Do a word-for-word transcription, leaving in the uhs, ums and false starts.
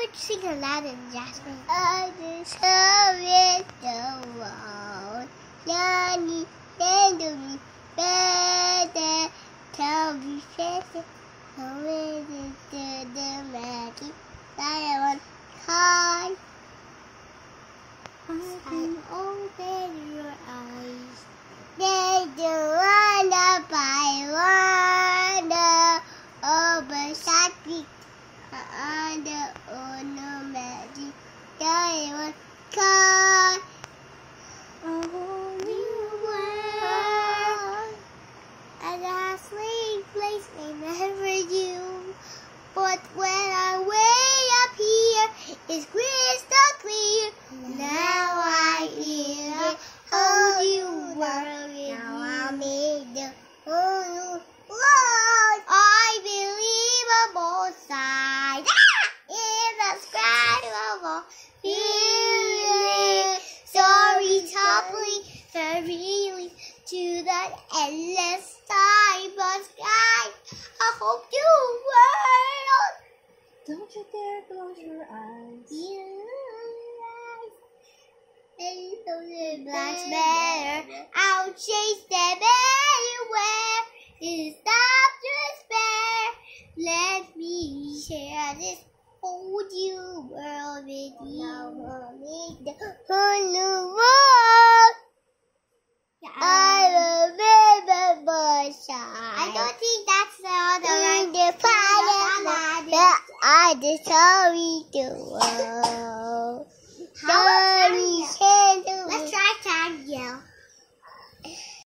would sing Aladdin, Jasmine. I just love it the world. Yanni, then to me, better, tell me, better. How is it to the magic? Diamond, high. And open your eyes. They do wonder by wonder over Satvik under no magic. Diamond, high. A whole new world. A dazzling place may never do. But when I way up here, it's crystal clear. Now I hear the whole new world. Now I'm in the whole new world. I believe on both sides. In the sky of all feeling. Story toppling, ferrying to that endless time of sky. I hope you world. Don't you dare close your eyes. That's better. I'll chase them anywhere. It's stop despair. Let me share this whole new world with you. Now make the whole new world. I remember my side. I don't think that's the other right. The fire, I just saw me the world.